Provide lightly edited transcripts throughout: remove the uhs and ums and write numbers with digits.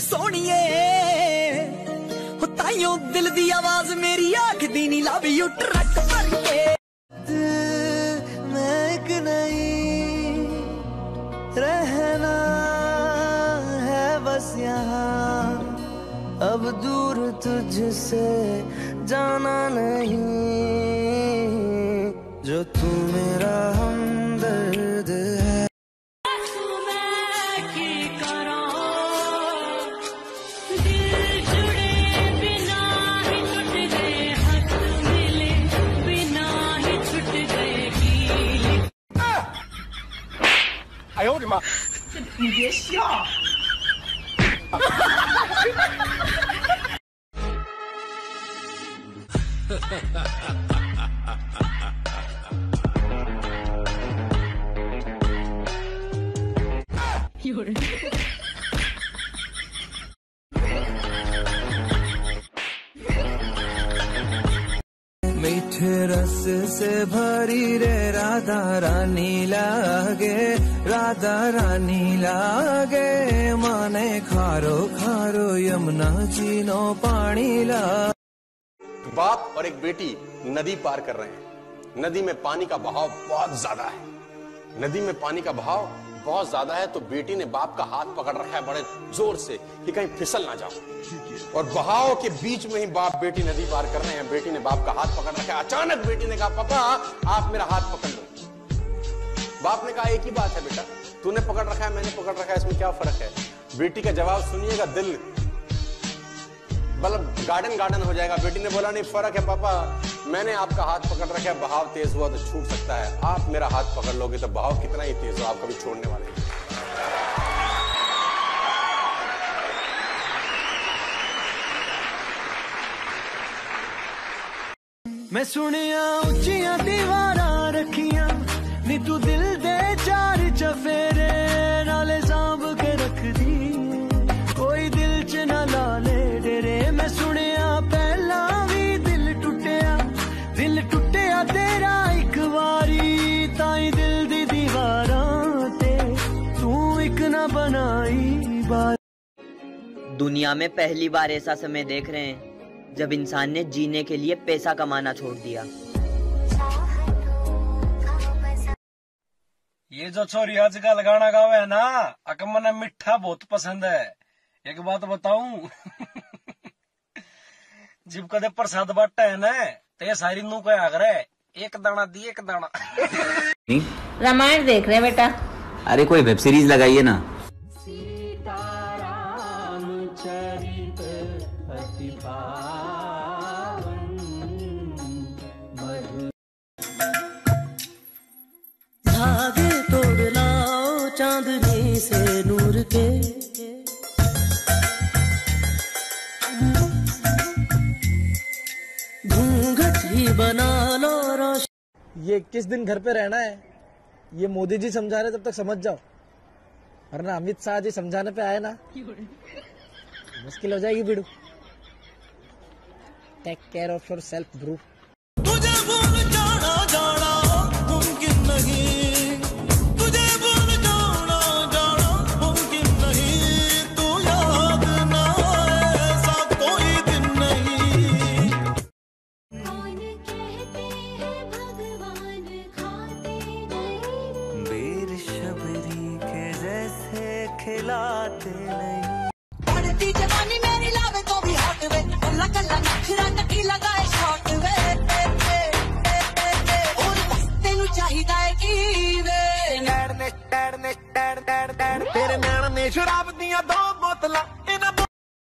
सोनिए ताइयों दिल दी आवाज मेरी आंख दी नी लव यू ट्रक भर के मैं एक नहीं रहना है बस यहाँ अब दूर तुझसे जाना नहीं जो तू मेरा हमदर्द है। 哎呦我的妈！ 你别笑。有人。 मीठे रस से भरी रे राधा रानी लागे, राधा रानी लागे माने खारो खारो यमुना चीनो पानी ला। बाप और एक बेटी नदी पार कर रहे हैं। नदी में पानी का बहाव बहुत ज्यादा है। नदी में पानी का बहाव बहुत ज्यादा है तो बेटी ने बाप का हाथ पकड़ रखा है बड़े जोर से कि कहीं फिसल ना जाओ। और बहाव के बीच में ही बाप बेटी नदी पार कर रहे हैं। बेटी ने बाप का हाथ पकड़ रखा है। अचानक बेटी ने कहा पापा आप मेरा हाथ पकड़ लो। बाप ने कहा एक ही बात है बेटा, तूने पकड़ रखा है मैंने पकड़ रखा है, इसमें क्या फर्क है। बेटी का जवाब सुनिएगा, दिल मतलब गार्डन गार्डन हो जाएगा। बेटी ने बोला नहीं फर्क है पापा, मैंने आपका हाथ पकड़ रखा है, बहाव तेज हुआ तो छूट सकता है, आप मेरा हाथ पकड़ लोगे तो बहाव कितना ही तेज हो आप कभी छोड़ने वाले नहीं। मैं सुनिया उच्चियां दीवारां रखियां नी तू दिल दे चार चफेरे नाले सांभ के रख दी कोई दिल च ना ला ले डेरे। मैं सुनिया पहला भी दिल टुटिया तेरा एक बारी ताई दिल दी दीवारां ते तू एक ना बनाई बार। दुनिया में पहली बार ऐसा समय देख रहे हैं जब इंसान ने जीने के लिए पैसा कमाना छोड़ दिया। ये जो छोरी आजकल गाना गावे है ना अकमन मिठा बहुत पसंद है। एक बात बताऊं जब कदे प्रसाद बांटा है ना तो ये सारी नू क्या करे एक दाना दी एक दाना। रामायण देख रहे बेटा? अरे कोई वेब सीरीज लगाइए ना। धागे तोड़ लाओ चांदनी से नूर के घूंघट ही बना लो रोशन। ये 21 दिन घर पे रहना है, ये मोदी जी समझा रहे तब तक समझ जाओ, वरना अमित शाह जी समझाने पे आए ना मुश्किल हो जाएगी बिड़ू। Take care of yourself bro. तुझे भूल जाना जाना मुमकिन नहीं, तुझे भूल जाना जाना मुमकिन नहीं, तू याद ना ऐसा कोई दिन नहीं। कौन कहते हैं भगवान खाते नहीं, वीर शबरी के जैसे खिलाते नहीं। बढ़ती जवानी मेरी लावे तो भी हॉट वे, कल्ला कल्ला नखरा नकी लगाए शॉट वे, और तेनू चाहिदा है की वे। तेरे नैन ने शराब दिया 2 बोतलां इना।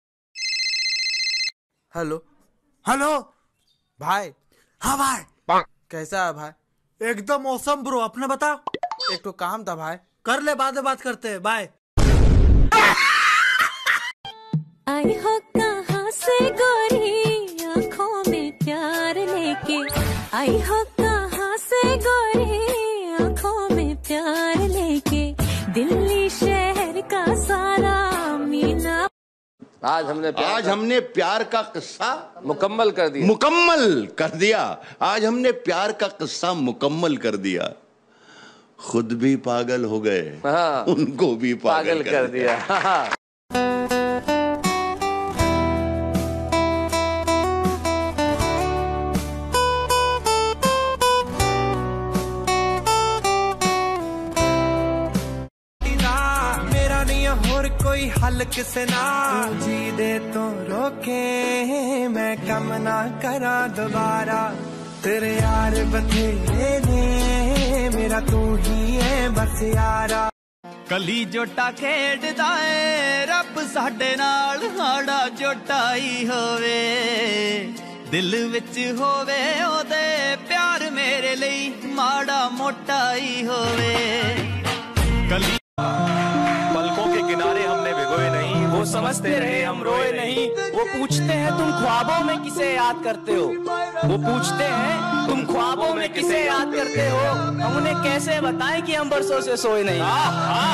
हेलो हेलो भाई। हाँ भाई कैसा है भाई? एकदम मौसम ब्रो, अपने बता। एक तो काम था भाई, कर ले बाद में बात करते हैं, बाय। आई हो कहाँ से गोरी आँखों में प्यार लेके, आई हो कहाँ से गोरी आँखों में प्यार लेके, दिल्ली शहर का सारा मीना। आज हमने प्यार का किस्सा मुकम्मल कर दिया। आज हमने प्यार का किस्सा मुकम्मल कर दिया। खुद भी पागल हो गए, उनको भी पागल कर दिया। और कोई हल किसे ना, तू जी दे तो रोके मैं कम ना करा दोबारा। तेरे यार बथेरे ने मेरा तू ही है बस यारा। कली जोटा खेडदा है रब साडे नाल, हाड़ा जोटा ही होवे दिल विच होवे ओदे प्यार मेरे लिए माड़ा मोटा ही होवे। कली पलकों के किनारे हमने भिगोए नहीं, वो समझते रहे हम रोए नहीं। वो पूछते हैं तुम ख्वाबों में किसे याद करते हो, वो पूछते हैं तुम ख्वाबों में किसे याद करते हो, हम उन्हें कैसे बताएं कि हम बरसों से सोए नहीं।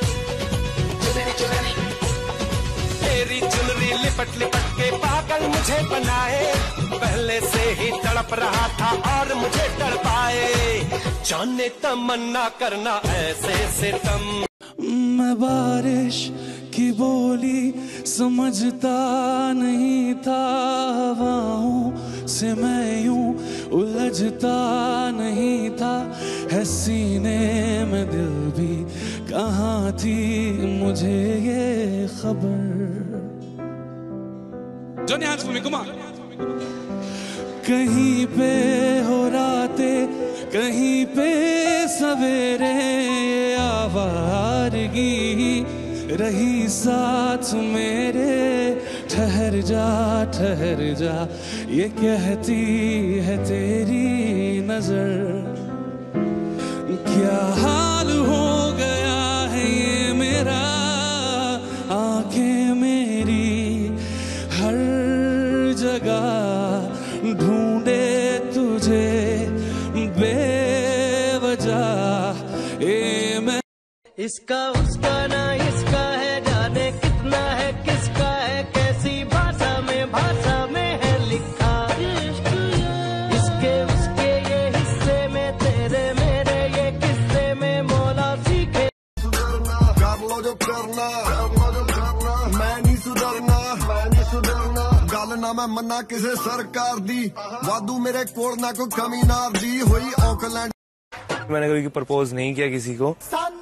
तेरी चुनरी लिपट लिपट के पागल मुझे बनाए, पहले से ही तड़प रहा था और मुझे तड़पाए, जाने तमन्ना करना ऐसे सितम। मैं बारिश की बोली समझता नहीं था, हवाओं से मैं यूं उलझता नहीं था, है सीने में दिल भी कहाँ थी मुझे ये खबर। Johnny hands for me, come on. कहीं पे हो रातें कहीं पे सवेरे, आवारगी रही साथ मेरे, ठहर जा ये कहती है तेरी नजर। क्या हाल हो गया है ये मेरा, आंखें मेरी हर जगह ढूंढे तुझे बेवजह। ए मैं इसका उसका ना इसका है, जाने कितना है किसका है, कैसी भाषा में है लिखा, इसके उसके ये हिस्से में, तेरे मेरे ये किस्से में मौला सीखे। कर लो जो करना मैं नहीं सुधरना, गल ना मैं मना किसे सरकार दी, वादू मेरे कोल ना कोई कमी ना दी हुई ऑकलैंड। मैंने कभी प्रपोज नहीं किया किसी को,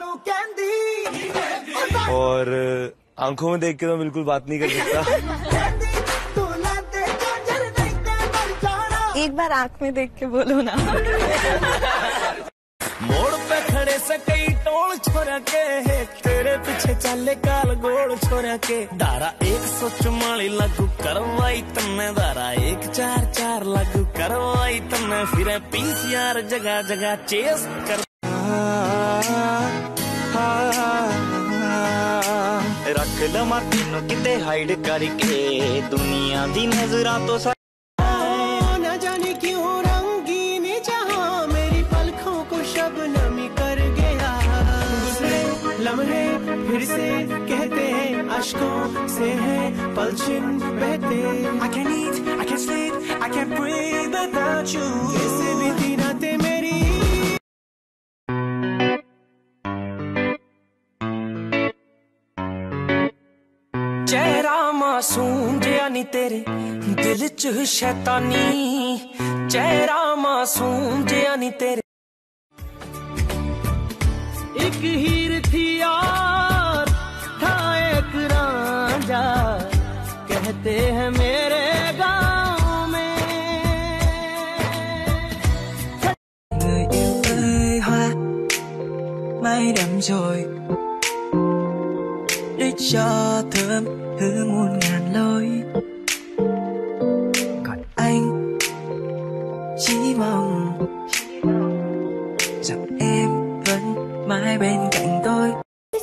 और आंखों में देख के तो बिल्कुल बात नहीं कर सकता। एक बार आंख में देख के बोलो ना। मोड़ पे खड़े से कई टोल छोरा के, तेरे पीछे चले काल गोल छोरा के, धारा 144 लागू करवाई तन्ने, धारा 144 लागू करवाई तन्ने, फिर PCR जगह जगह चेस कर। रख लमा तीनों किते हाइड करके, दुनिया दी नजरा तो न जाने क्यों रंगीन जहां मेरी पलकों को शबनमी कर गया, गुजरे लम्हे फिर से कहते हैं अश्कों से है पलछिन बहते। I can't eat, I can't sleep, I can't breathe without you, कैसे बीती रातें मेरी। चेहरा मासूम जिया नी तेरे दिल च शैतानी, चेहरा मासूम जिया नी तेरे। एक हीर थी यार था एक रांझा, कहते हैं मेरे गाँव में। Người yêu ơi hoa mái đắm rồi, để cho thơm hứa muôn ngàn lối, còn anh chỉ mong rằng em vẫn mãi bên cạnh tôi.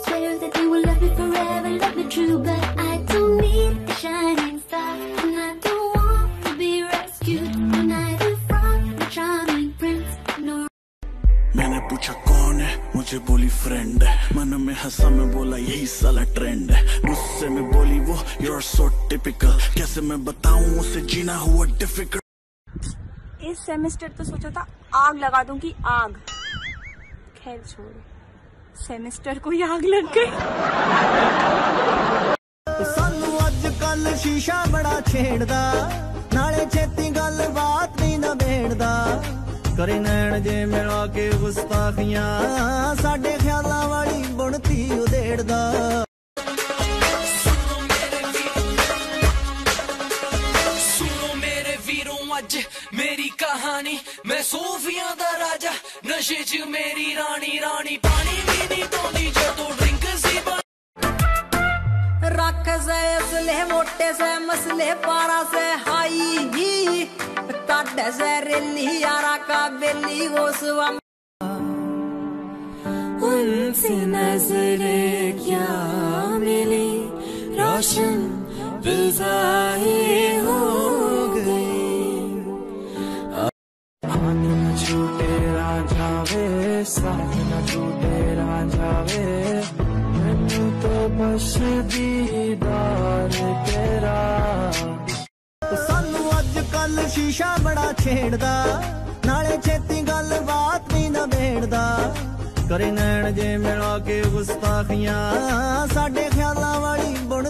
मैंने पूछा कौन है, मुझे बोली फ्रेंड है, मन में हंसा मैं बोला यही साला ट्रेंड है, गुस्से में बोली वो you're so typical, कैसे मैं बताऊं उसे जीना हुआ डिफिकल्ट। इस सेमेस्टर तो सोचा था आग लगा दूं कि आग, खैर छोड़ो, सेमेस्टर को ही आग लग गई। सानू अजकल शीशा बड़ा छेड़दा, नाले छेती गल बात नहीं ना बेड़दा, करे नैन जे मिला के गुस्ताखियां, साडे ख्यालां वाली बुनती उधेड़दा। नशे च मेरी रानी रानी पानी भी नहीं पौंदी जो तू ड्रिंक सी रख से असले मोटे से मसले पारा से हाई काटे से रेली यारा का बेली वो सुवा उनसे नजरे क्या मिली रोशन फिजाएं हो गई आन न छूटे रांझा वे साथ न छूटे रांझा वे मैनू तो बस दीदार तेरा सानू अज कल शीशा बड़ा छेड़दा नाले छेती गल बात नहीं ना बेड़दा करे नैन जे मिला के गुस्ताखियां साडे ख्यालां वाली बुन